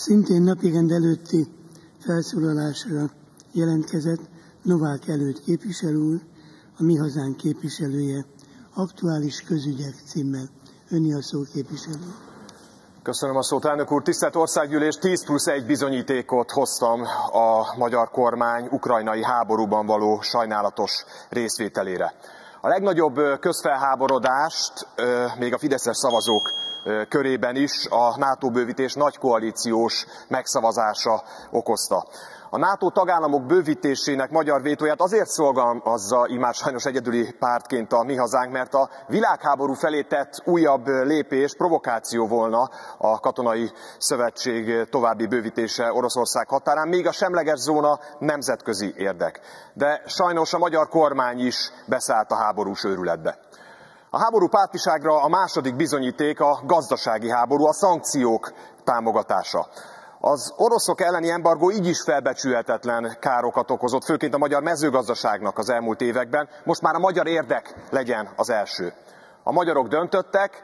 Szintén napirend előtti felszólalásra jelentkezett Novák Előd képviselő úr, a Mi Hazánk képviselője, Aktuális közügyek címmel. Önni a szó, képviselő. Köszönöm a szót, elnök úr. Tisztelt Országgyűlés, 10+1 bizonyítékot hoztam a magyar kormány ukrajnai háborúban való sajnálatos részvételére. A legnagyobb közfelháborodást még a fideszes szavazók körében is a NATO bővítés nagykoalíciós megszavazása okozta. A NATO tagállamok bővítésének magyar vétóját azért szorgalmazza immár sajnos egyedüli pártként a Mi Hazánk, mert a világháború felé tett újabb lépés provokáció volna a katonai szövetség további bővítése Oroszország határán, még a semleges zóna nemzetközi érdek. De sajnos a magyar kormány is beszállt a háborús őrületbe. A háború pártiságra a második bizonyíték a gazdasági háború, a szankciók támogatása. Az oroszok elleni embargó így is felbecsülhetetlen károkat okozott, főként a magyar mezőgazdaságnak az elmúlt években. Most már a magyar érdek legyen az első. A magyarok döntöttek,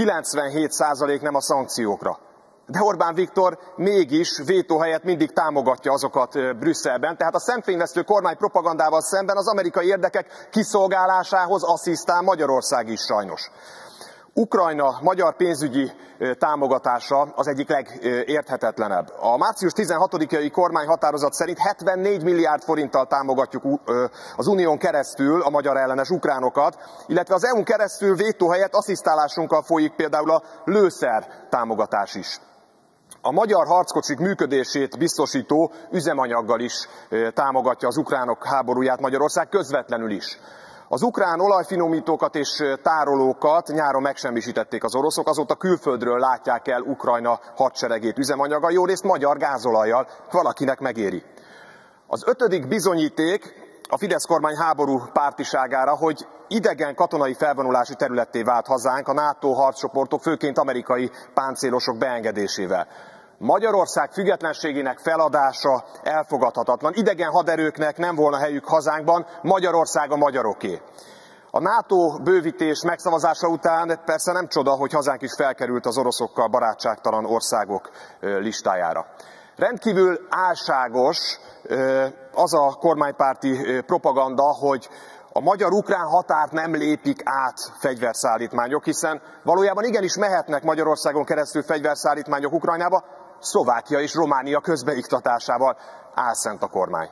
97% nem a szankciókra. De Orbán Viktor mégis vétó helyett mindig támogatja azokat Brüsszelben, tehát a szemfényvesztő kormány propagandával szemben az amerikai érdekek kiszolgálásához asszisztál Magyarország is sajnos. Ukrajna magyar pénzügyi támogatása az egyik legérthetetlenebb. A március 16-ai kormányhatározat szerint 74 milliárd forinttal támogatjuk az unión keresztül a magyar ellenes ukránokat, illetve az EU-n keresztül vétó helyett asszisztálásunkkal folyik például a lőszer támogatás is. A magyar harckocsik működését biztosító üzemanyaggal is támogatja az ukránok háborúját Magyarország, közvetlenül is. Az ukrán olajfinomítókat és tárolókat nyáron megsemmisítették az oroszok, azóta külföldről látják el Ukrajna hadseregét üzemanyaggal, jó részt magyar gázolajjal, valakinek megéri. Az ötödik bizonyíték a Fidesz kormány háború pártiságára, hogy idegen katonai felvonulási területté vált hazánk a NATO harccsoportok, főként amerikai páncélosok beengedésével. Magyarország függetlenségének feladása elfogadhatatlan. Idegen haderőknek nem volna helyük hazánkban, Magyarország a magyaroké. A NATO bővítés megszavazása után persze nem csoda, hogy hazánk is felkerült az oroszokkal barátságtalan országok listájára. Rendkívül álságos az a kormánypárti propaganda, hogy a magyar-ukrán határt nem lépik át fegyverszállítmányok, hiszen valójában igenis mehetnek Magyarországon keresztül fegyverszállítmányok Ukrajnába, Szlovákia és Románia közbeiktatásával. Álszent a kormány.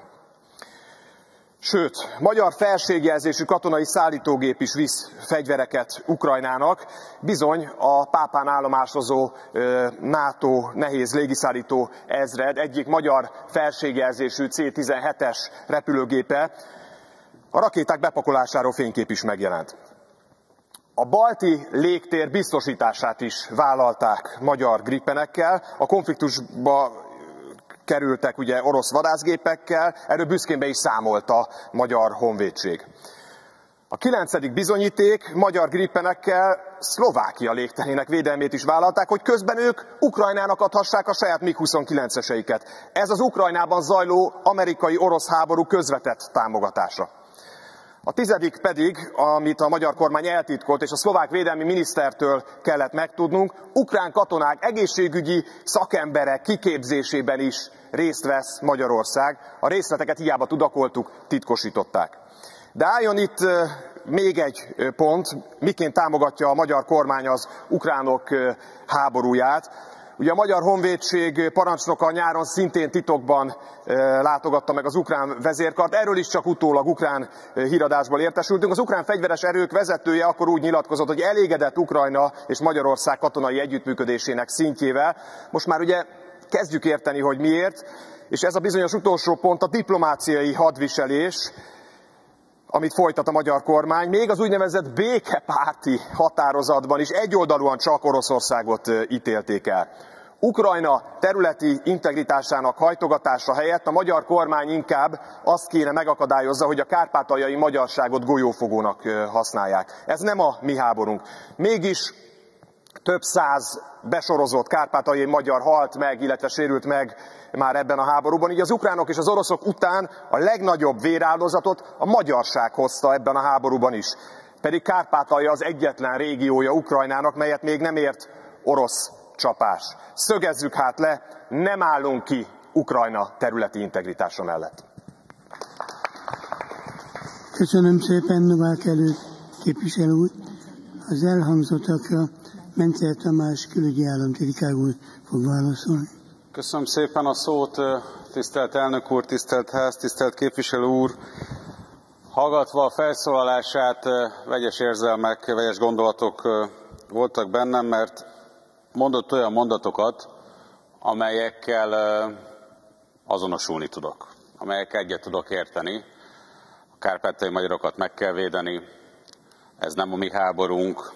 Sőt, magyar felségjelzésű katonai szállítógép is visz fegyvereket Ukrajnának. Bizony a Pápán állomásozó NATO nehéz légiszállító ezred egyik magyar felségjelzésű C-17-es repülőgépe a rakéták bepakolásáról fénykép is megjelent. A balti légtér biztosítását is vállalták magyar Gripenekkel, a konfliktusba kerültek ugye orosz vadászgépekkel, erről büszkén be is számolt a magyar honvédség. A 9. bizonyíték, magyar Gripenekkel Szlovákia légterének védelmét is vállalták, hogy közben ők Ukrajnának adhassák a saját MiG-29-eseiket. Ez az Ukrajnában zajló amerikai-orosz háború közvetett támogatása. A 10. pedig, amit a magyar kormány eltitkolt, és a szlovák védelmi minisztertől kellett megtudnunk, ukrán katonák egészségügyi szakemberek kiképzésében is részt vesz Magyarország. A részleteket hiába tudakoltuk, titkosították. De álljon itt még egy pont, miként támogatja a magyar kormány az ukránok háborúját. Ugye a Magyar Honvédség parancsnoka nyáron szintén titokban látogatta meg az ukrán vezérkart, erről is csak utólag ukrán híradásból értesültünk. Az ukrán fegyveres erők vezetője akkor úgy nyilatkozott, hogy elégedett Ukrajna és Magyarország katonai együttműködésének szintjével. Most már ugye kezdjük érteni, hogy miért, és ez a bizonyos utolsó pont a diplomáciai hadviselés, amit folytat a magyar kormány, még az úgynevezett békepárti határozatban is egyoldalúan csak Oroszországot ítélték el. Ukrajna területi integritásának hajtogatása helyett a magyar kormány inkább azt kéne megakadályozza, hogy a kárpátaljai magyarságot golyófogónak használják. Ez nem a mi háborunk. Mégis több száz besorozott kárpátaljai magyar halt meg, illetve sérült meg már ebben a háborúban. Így az ukránok és az oroszok után a legnagyobb véráldozatot a magyarság hozta ebben a háborúban is. Pedig Kárpátalja az egyetlen régiója Ukrajnának, melyet még nem ért orosz csapás. Szögezzük hát le, nem állunk ki Ukrajna területi integritása mellett. Köszönöm szépen, Novák Előd képviselő úr. Az elhangzottakra Menczer Tamás külügyi államtitkár úr fog válaszolni. Köszönöm szépen a szót, tisztelt elnök úr, tisztelt ház, tisztelt képviselő úr. Hallgatva a felszólalását, vegyes érzelmek, vegyes gondolatok voltak bennem, mert mondott olyan mondatokat, amelyekkel azonosulni tudok, amelyekkel egyet tudok érteni. A kárpátaljai magyarokat meg kell védeni, ez nem a mi háborunk,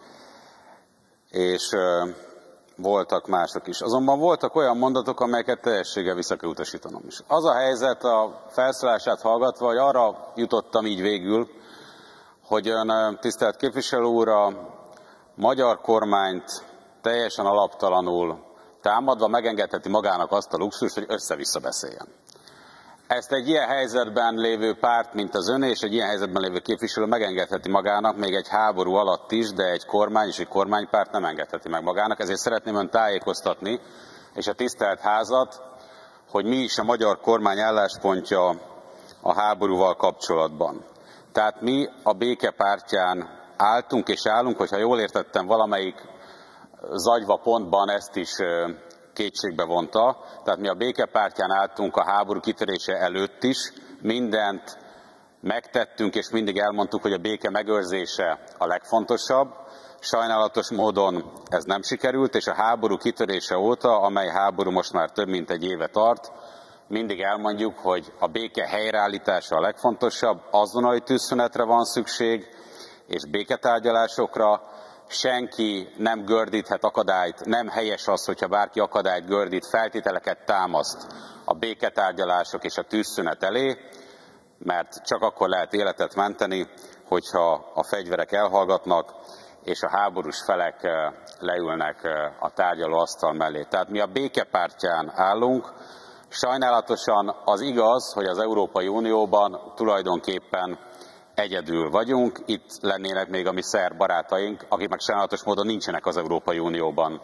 és voltak mások is. Azonban voltak olyan mondatok, amelyeket teljességgel vissza kell utasítanom is. Az a helyzet a felszólását hallgatva, hogy arra jutottam így végül, hogy ön, tisztelt képviselő úr, a magyar kormányt teljesen alaptalanul támadva megengedheti magának azt a luxust, hogy össze-vissza beszéljen. Ezt egy ilyen helyzetben lévő párt, mint az ön, és egy ilyen helyzetben lévő képviselő megengedheti magának, még egy háború alatt is, de egy kormány és egy kormánypárt nem engedheti meg magának. Ezért szeretném ön tájékoztatni, és a tisztelt házat, hogy mi is a magyar kormány álláspontja a háborúval kapcsolatban. Tehát mi a béke pártján álltunk és állunk, hogyha jól értettem, valamelyik zagyva pontban ezt is kétségbe vonta. Tehát mi a békepártján álltunk a háború kitörése előtt is, mindent megtettünk, és mindig elmondtuk, hogy a béke megőrzése a legfontosabb. Sajnálatos módon ez nem sikerült, és a háború kitörése óta, amely háború most már több mint egy éve tart, mindig elmondjuk, hogy a béke helyreállítása a legfontosabb, azonnali tűzszünetre van szükség, és béketárgyalásokra. Senki nem gördíthet akadályt, nem helyes az, hogyha bárki akadályt gördít, feltételeket támaszt a béketárgyalások és a tűzszünet elé, mert csak akkor lehet életet menteni, hogyha a fegyverek elhallgatnak, és a háborús felek leülnek a tárgyalóasztal mellé. Tehát mi a békepártján állunk. Sajnálatosan az igaz, hogy az Európai Unióban tulajdonképpen egyedül vagyunk, itt lennének még a mi szerb barátaink, akik meg sajnálatos módon nincsenek az Európai Unióban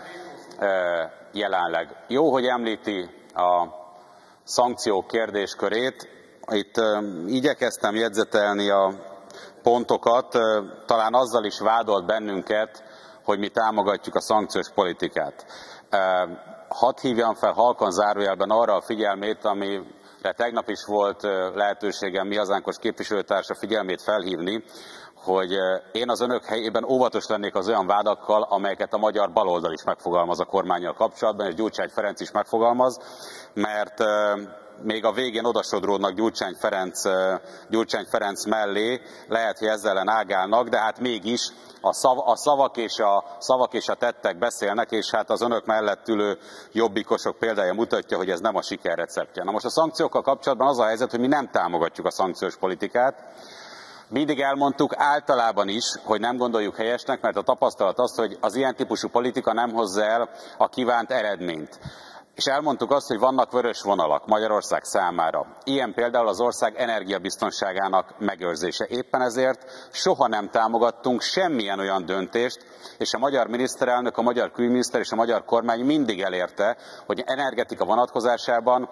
jelenleg. Jó, hogy említi a szankciók kérdéskörét. Itt igyekeztem jegyzetelni a pontokat, talán azzal is vádolt bennünket, hogy mi támogatjuk a szankciós politikát. Hadd hívjam fel halkan zárójelben arra a figyelmét, amire tegnap is volt lehetőségem mi hazánkos képviselőtársa figyelmét felhívni, hogy én az önök helyében óvatos lennék az olyan vádakkal, amelyeket a magyar baloldal is megfogalmaz a kormánnyal kapcsolatban, és Gyurcsány Ferenc is megfogalmaz, mert még a végén odasodródnak Gyurcsány Ferenc mellé, lehet, hogy ezzel ellen ágálnak, de hát mégis a szavak és a tettek beszélnek, és hát az önök mellett ülő jobbikosok példája mutatja, hogy ez nem a siker receptje. Na most a szankciókkal kapcsolatban az a helyzet, hogy mi nem támogatjuk a szankciós politikát. Mindig elmondtuk általában is, hogy nem gondoljuk helyesnek, mert a tapasztalat az, hogy az ilyen típusú politika nem hozza el a kívánt eredményt. És elmondtuk azt, hogy vannak vörös vonalak Magyarország számára. Ilyen például az ország energiabiztonságának megőrzése. Éppen ezért soha nem támogattunk semmilyen olyan döntést, és a magyar miniszterelnök, a magyar külügyminiszter és a magyar kormány mindig elérte, hogy energetika vonatkozásában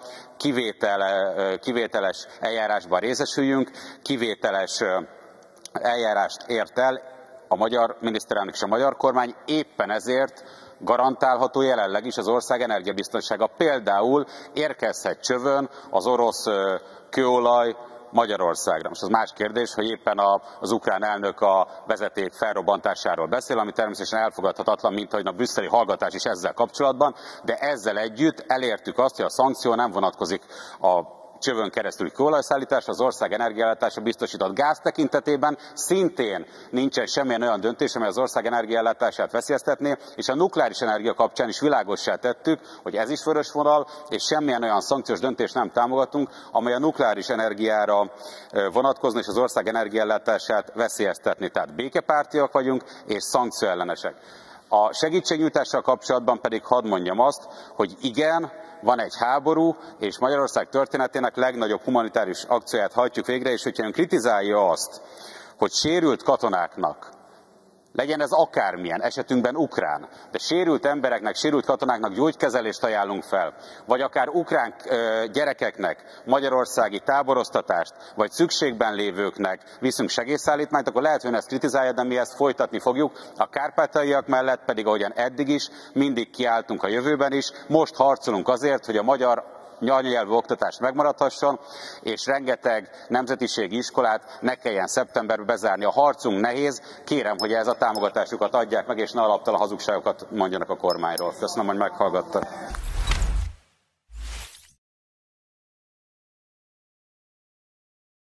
kivételes eljárásban részesüljünk, kivételes eljárást ért el a magyar miniszterelnök és a magyar kormány, éppen ezért garantálható jelenleg is az ország energiabiztonsága. Például érkezhet csövön az orosz kőolaj Magyarországra. Most az más kérdés, hogy éppen az ukrán elnök a vezeték felrobbantásáról beszél, ami természetesen elfogadhatatlan, mint ahogy a brüsszeli hallgatás is ezzel kapcsolatban, de ezzel együtt elértük azt, hogy a szankció nem vonatkozik a csövön keresztüli kőolajszállítás, az ország energiaellátása biztosított gáz tekintetében szintén nincsen semmilyen olyan döntés, amely az ország energiaellátását veszélyeztetné, és a nukleáris energia kapcsán is világossá tettük, hogy ez is vörös vonal, és semmilyen olyan szankciós döntést nem támogatunk, amely a nukleáris energiára vonatkozna, és az ország energiaellátását veszélyeztetné. Tehát békepártiak vagyunk, és szankcióellenesek. A segítségnyújtással kapcsolatban pedig hadd mondjam azt, hogy igen, van egy háború, és Magyarország történetének legnagyobb humanitárius akcióját hajtjuk végre, és hogyha ön kritizálja azt, hogy sérült katonáknak Legyen ez akármilyen, esetünkben ukrán, de sérült embereknek, sérült katonáknak gyógykezelést ajánlunk fel, vagy akár ukrán gyerekeknek magyarországi táboroztatást, vagy szükségben lévőknek viszünk segélyszállítmányt, akkor lehet, hogy ezt kritizálja, de mi ezt folytatni fogjuk. A kárpátaljaiak mellett pedig, ahogyan eddig is, mindig kiálltunk a jövőben is. Most harcolunk azért, hogy a magyar anyanyelvű oktatás megmaradhasson, és rengeteg nemzetiségi iskolát ne kelljen szeptemberben bezárni. A harcunk nehéz, kérem, hogy ez a támogatásukat adják meg, és ne alaptalan hazugságokat mondjanak a kormányról. Köszönöm, hogy meghallgattak.